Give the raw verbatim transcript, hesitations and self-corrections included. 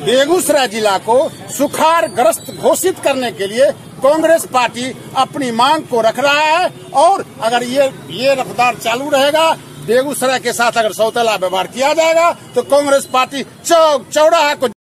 बेगूसराय जिला को सुखाड़ ग्रस्त घोषित करने के लिए कांग्रेस पार्टी अपनी मांग को रख रहा है। और अगर ये ये रफ्तार चालू रहेगा, बेगूसराय के साथ अगर सौतेला व्यवहार किया जाएगा, तो कांग्रेस पार्टी चौक चौराहा को